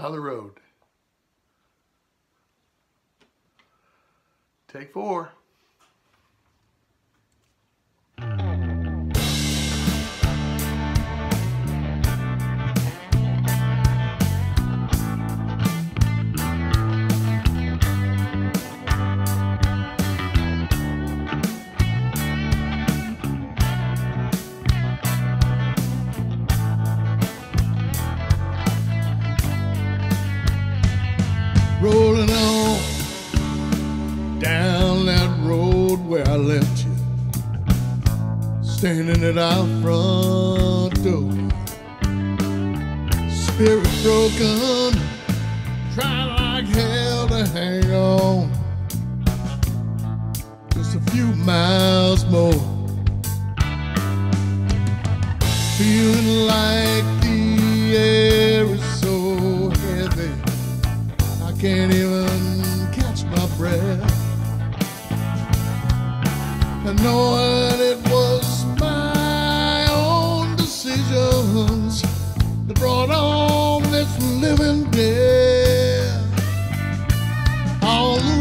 On the road. Take 4. Rolling on down that road where I left you, standing at our front door, spirit broken, trying like hell to hang on, just a few miles more, feeling like the air is so heavy can't even catch my breath, and knowing it was my own decisions that brought on this living death. On the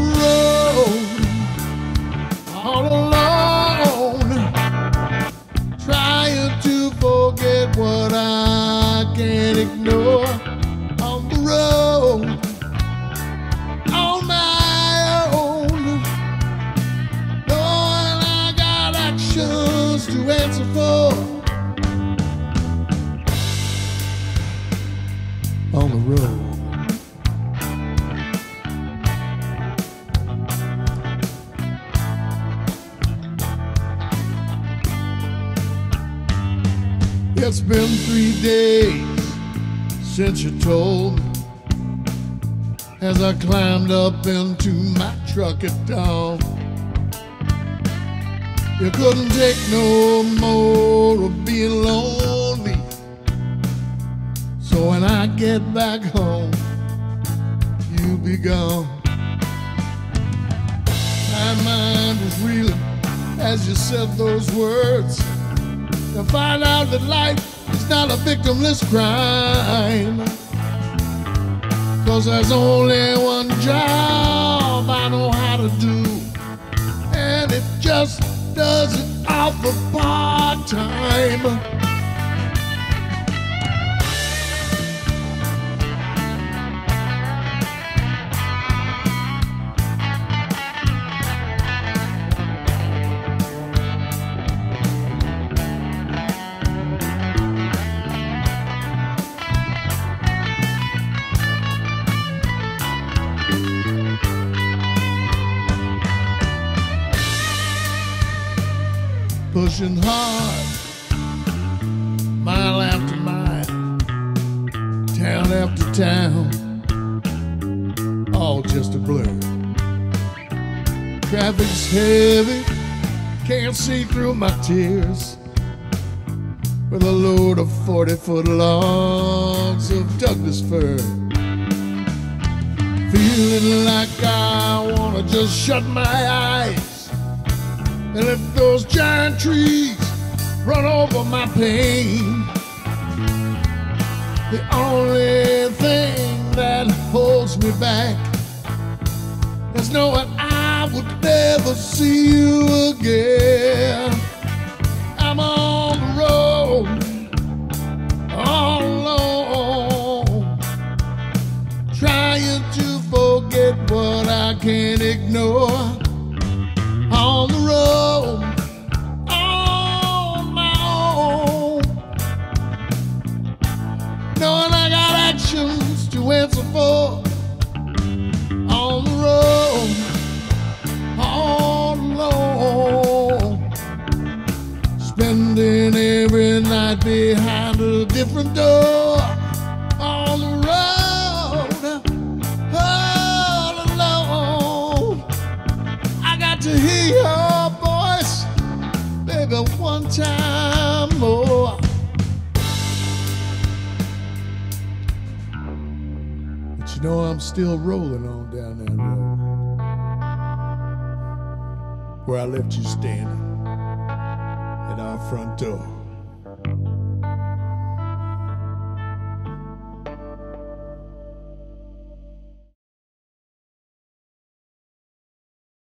road, all alone, trying to forget what I can't ignore. On the road, on my own, knowing I got actions to answer for. On the road, it's been 3 days since you told me, as I climbed up into my truck at dawn. You couldn't take no more of being lonely, so when I get back home, you'll be gone. My mind was reeling as you said those words, to find out that life is not a victimless crime. 'Cause there's only one job I know how to do, and it just does it all for part-time. Pushing hard, mile after mile, town after town, all just a blur. Traffic's heavy, can't see through my tears, with a load of 40-foot logs of Douglas fir. Feeling like I wanna just shut my eyes and let those giant trees run over my pain. The only thing that holds me back is knowing I would never see you again. I'm on the road, all alone, trying to forget what I can't ignore. On the road, on my own, knowing I got actions to answer for. On the road, all alone, spending every night behind a different door. On the road, all alone, I got to hear your voice, baby, one time more. But you know I'm still rolling on down that road where I left you standing at our front door.